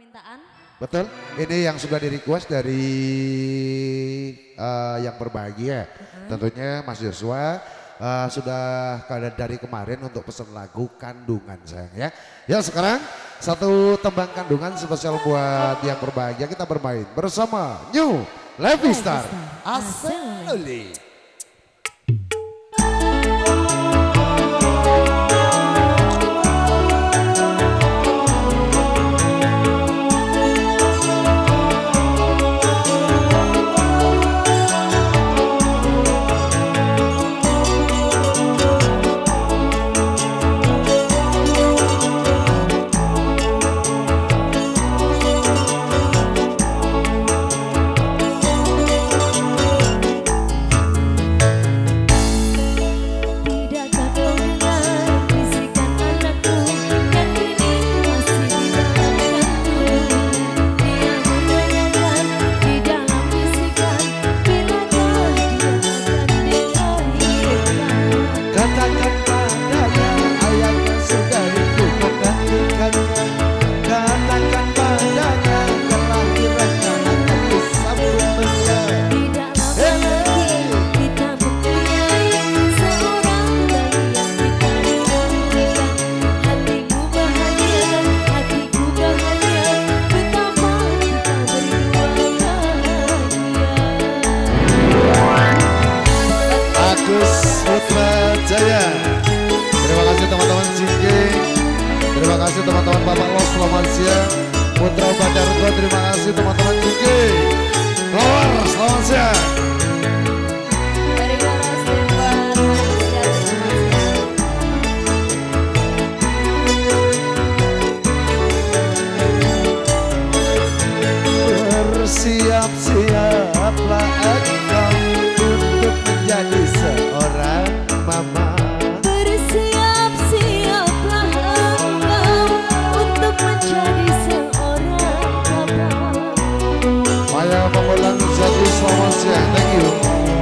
permintaan. Betul, ini yang sudah di request dari yang berbahagia. Tentunya Mas Joshua sudah dari kemarin untuk pesan lagu Kandungan sayang ya. Ya sekarang satu tembang Kandungan spesial buat yang berbahagia, kita bermain bersama New Levi Star Asli. Jaya. Terima kasih teman-teman Cinggi. Terima kasih teman-teman Bapak Los, selamat siang. Putra Banjargo, terima kasih teman-teman Cinggi. Keluar, selamat siang. Bersiap-siaplah engkau untuk menjadi seorang mama. Bersiap-siaplah engkau untuk menjadi seorang papa. Maya Pengulang Jati, selamat siang, thank you.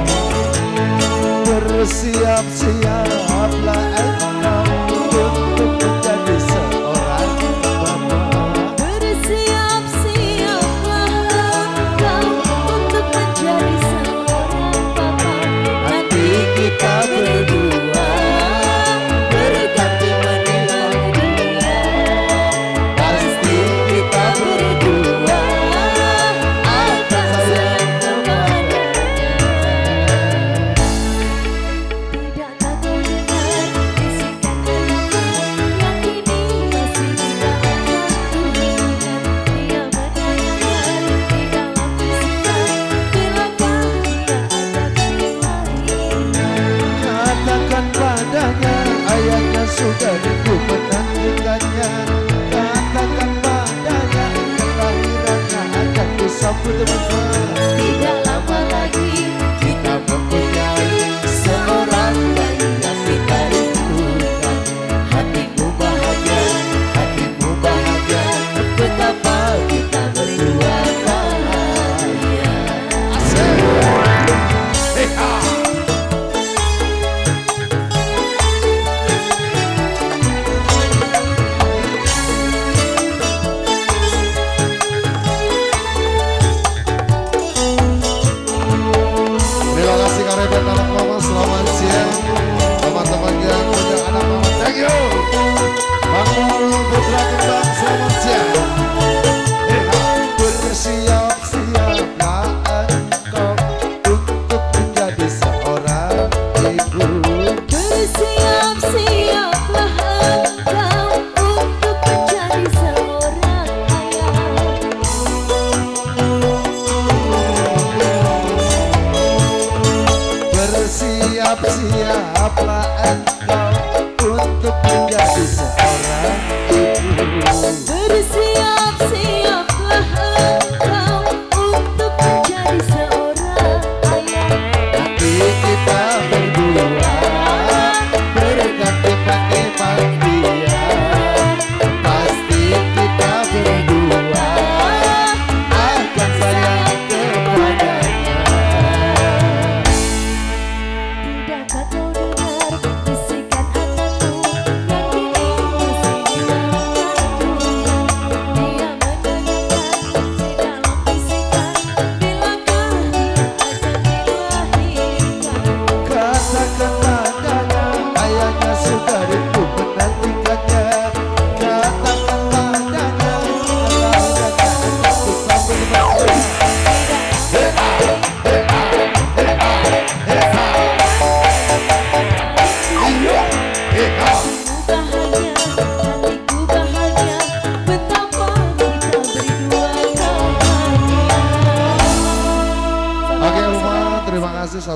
Bersiap-siaplah engkau untuk menjadi seorang mama. Bersiap-siaplah engkau untuk menjadi seorang papa. Nanti kita berdua berganti menimba dia. Pasti kita berdua akan sayang kepadanya. Tidak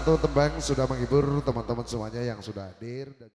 satu tembang sudah menghibur teman-teman semuanya yang sudah hadir.